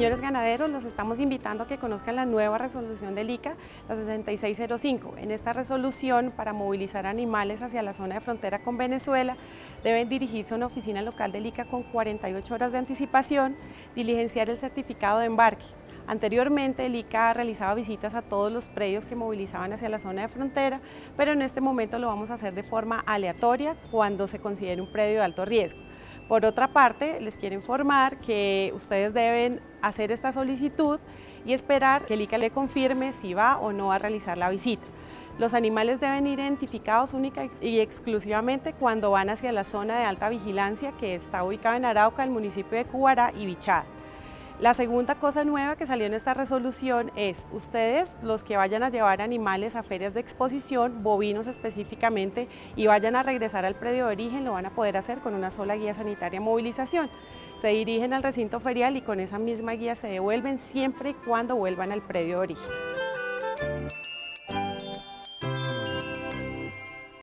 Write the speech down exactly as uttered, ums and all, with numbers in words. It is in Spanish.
Señores ganaderos, los estamos invitando a que conozcan la nueva resolución del I C A, la sesenta y seis cero cinco. En esta resolución, para movilizar animales hacia la zona de frontera con Venezuela, deben dirigirse a una oficina local del I C A con cuarenta y ocho horas de anticipación, diligenciar el certificado de embarque. Anteriormente, el I C A realizaba visitas a todos los predios que movilizaban hacia la zona de frontera, pero en este momento lo vamos a hacer de forma aleatoria cuando se considere un predio de alto riesgo. Por otra parte, les quiero informar que ustedes deben hacer esta solicitud y esperar que el I C A le confirme si va o no a realizar la visita. Los animales deben ir identificados única y exclusivamente cuando van hacia la zona de alta vigilancia que está ubicada en Arauca, el municipio de Cubará y Bichada. La segunda cosa nueva que salió en esta resolución es, ustedes, los que vayan a llevar animales a ferias de exposición, bovinos específicamente, y vayan a regresar al predio de origen, lo van a poder hacer con una sola guía sanitaria de movilización. Se dirigen al recinto ferial y con esa misma guía se devuelven siempre y cuando vuelvan al predio de origen.